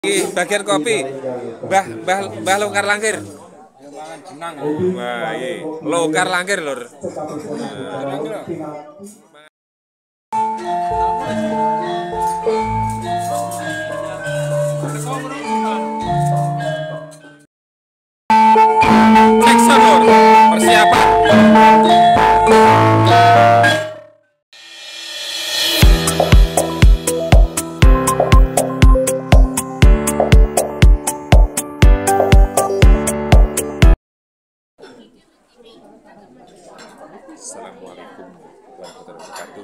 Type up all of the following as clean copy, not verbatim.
Bagian kopi, Mbah Longkar Langkir. Wah, iya, Longkar Langkir lur. Jackson lur, persiapan. Assalamualaikum warahmatullahi wabarakatuh.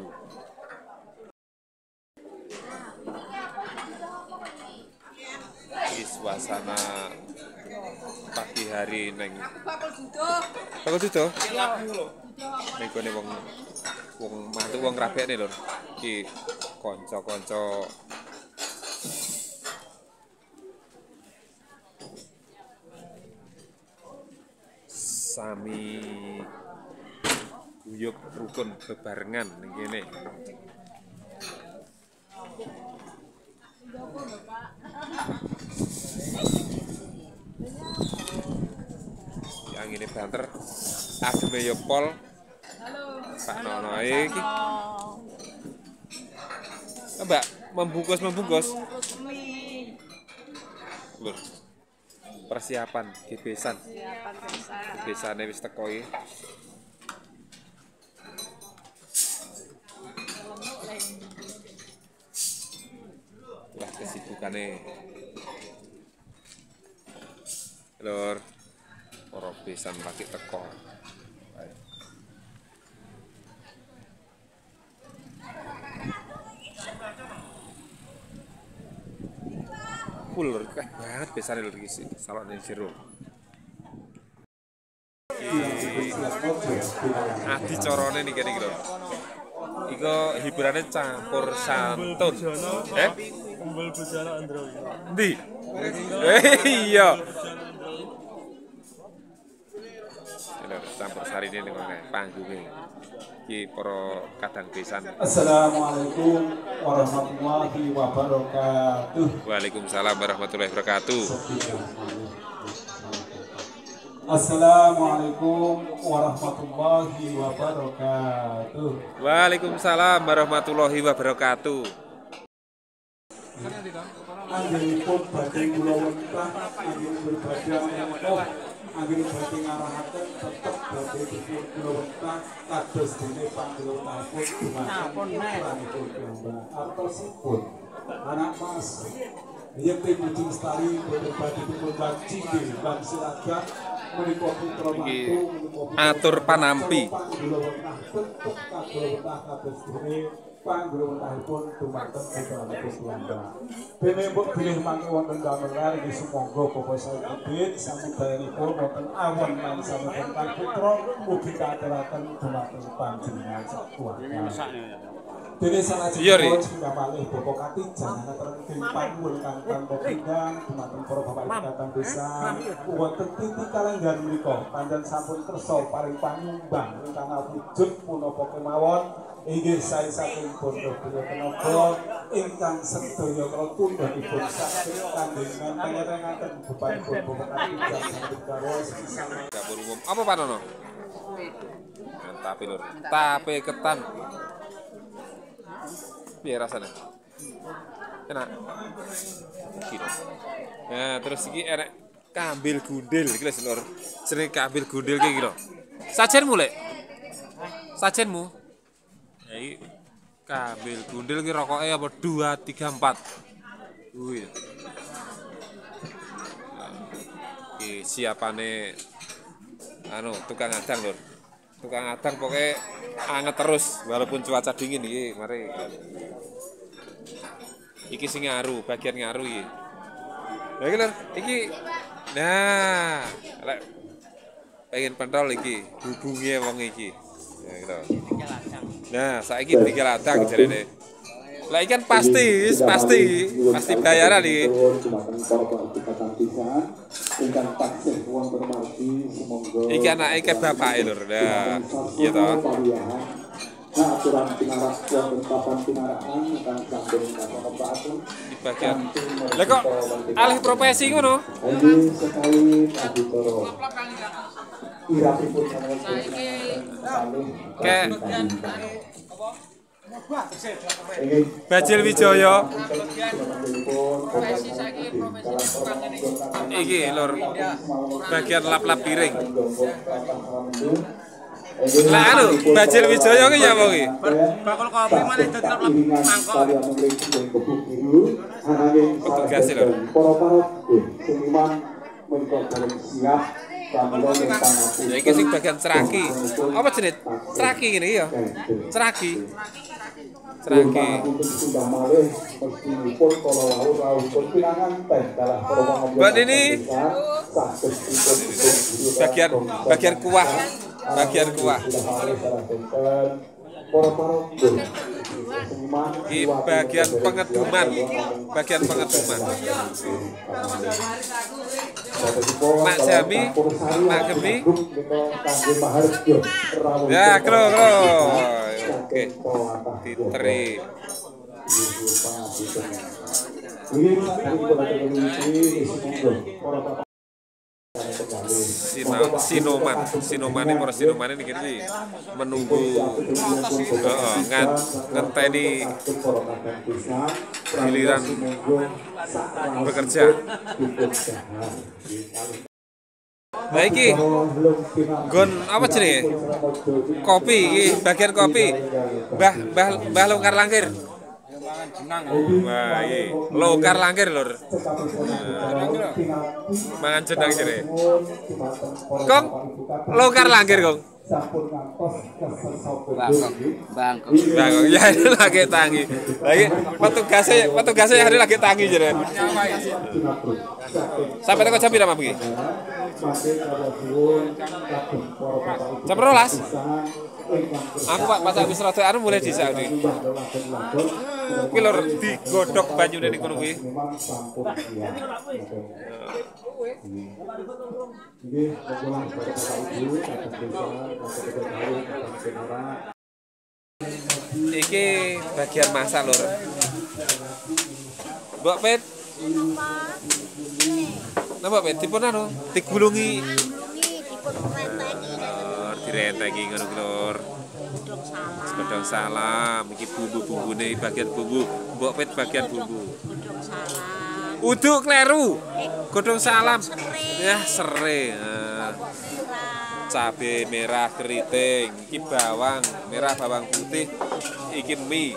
Di suasana pagi hari neng Bakul Dudo. Ning gone wong mantu wong rabekne lho. Iki kanca-kanca sami guyub rukun bebarengan ning kene. Yang ini banter ademe yo pol. Pak Nono iki. Mbak membungkus. Lur. Persiapan gebesan. Gebesane wis teko iki. Lah kesibukane. Lur. Para besan lagi teko. Full lur, keh banget besane lur iki salone jero. Adi corone niki niki lho. Iku hiburane campur santun. Umbul bujana Andro. Endi? Iya. Campur sarine ning ngene panggunge. Iki para kadang besan. Assalamualaikum warahmatullahi wabarakatuh. Waalaikumsalam warahmatullahi wabarakatuh. Assalamualaikum warahmatullahi wabarakatuh. Waalaikumsalam warahmatullahi wabarakatuh. Anggenipun badhe kula wentah anggen berbadang mengko anggen badhe ngarahaken tetep badhe dipun kula wentah kados dene panggulunipun dumateng putranipun piyambak artosipun anak mas yen Budi Lestari boten badhe dipun wancike lan silaga menika putra mantu atur panampi kula wentah tetep kula wentah kados dene panggulunipun dumateng putranipun piyambak. Dene mbok bilih mangke wonten damelan nggih sumangga Bapak Saudit samudayanipun wonten awan lan sampun kang putra ugi kaaturaken dumateng panjenengan sakeluarga. Dene salajengipun singkah malih Bapak Katijan ngaturaken panuwun kangkang pindang dumateng para bapak datang desa wonten titik kalenggan menika panjenengan sampun kersa paring panyumbang ingkang awujud punapa kemawon. Inggih sae saking pondok Budha Tenaga ingkang sedaya kala tundhonipun saged kandhengan pangerengaken bebanipun Bapak Katijan saged karos pisan. Dapur umum apa Pak Nono? Mantap lur. Tape ketan. Piye rasane? Enak. Iki lho. Nah, terus iki enek kambil gundil iki lho lur. Jenenge kambil gundil iki lho. Sajenmu lek? Sajenmu? Ya iki kambil gundil ki rokoke apa 2 3 4. Wih. Iki siapane anu tukang adang lur. Tukang adang pokoknya anget terus walaupun cuaca dingin iki mari. Iki sing ngaru, bagian ngaru iki. Lah iki lur, iki nah, lek pengen pentol iki hubunge wong iki. Ya gitu. Nah, saiki tinggal adang jarene. Lah ikan pasti bayaran iki. Iki anake ke bapake lur. Nah, iya toh. aturan pinarak wonten papan pinarakan ingkang sampun katon bagian. Lah kok alih profesi ngono? Ini sekali Aditoro. Irapipun sangat Kayak Bajil Wijaya. Iki lur bagian lap-lap piring. Lah anu Bajil Wijaya ki ya apa ki? Bakul kopi malah dadi lap-lap mangkok. Tugas lho. Ya iki sing bagian ceraki. Apa jenis? Ceraki ngene ya. Ceraki. Ceraki. Mbak Nini. Bagian kuah. Bagian kuah. Ini bagian pengeduman. Bagian pengeduman. Mak Jami, Mak Gemi. Ya, kro. Oke. Diteri. Sinoman ini kiri menunggu ngenteni giliran bekerja. Nah iki gon apa jenenge? Kopi iki bagian kopi. Mbah Longkar Langkir. Wah, iki Longkar Langkir lur. Mangan jenang jere. Kong Longkar Langkir, Kong. Bangkok. Ya lagi tangi. Lagi petugasnya hari lagi tangi jere. Sampai teko jam pira mabki? Jam 12. Aku Pak pas habis rada anu mulai dhisik iki. Kuwi lho digodhog banyune ning kono kuwi. Iki bagian masak lur. Mbok Pet. Napa Pet dipun anu digulungi. Direnteki ngono ki lur. Godhong salam iki bumbu-bumbune bagian bumbu. Mbok Pet bagian bumbu. Godhong salam. Uduk kleru. Godhong salam. Ya sere. Cabe merah keriting, iki bawang merah, bawang putih, iki mie.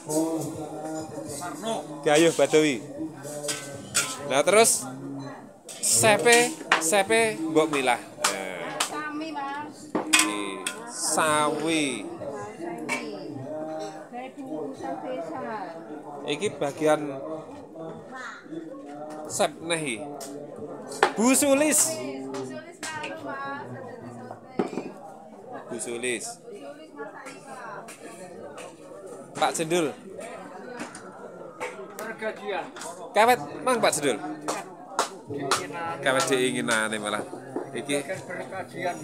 Gayuh Badawi. Nah terus sepe mbok milah. Sami, Mas. Sawi. Iki bagian sep nehi. Bu Sulis. Bu Sulis. Pak Jendul. Pergajian. Kawet mang Pak Jendul. Kawet diinginane malah. Iki Pergajian.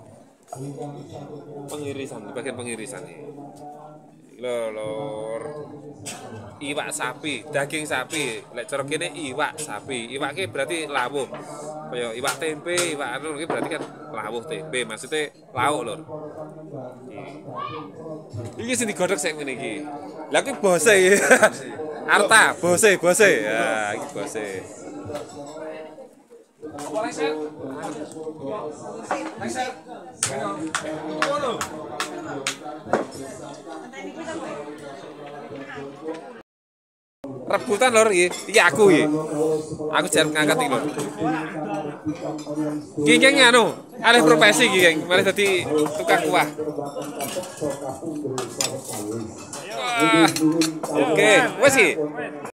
pengirisan, bagian pengirisan iki. Lor. Iwak sapi, daging sapi. Lek cara kene iwak sapi. Iwak ki berarti lawuh. Kaya iwak tempe, iwak anu ki berarti kan lawuh tempe, maksudnya lauk lur. Iki sing digodhog sik ngene iki. Lah ki bose iki. Arta, bose. Ya, iki bose. Rebutan lor iki aku iki. Aku jarang ngangkat iki lor. Ki geng anu, alih profesi iki geng, malah dadi tukang kuah. Oke, wes iki.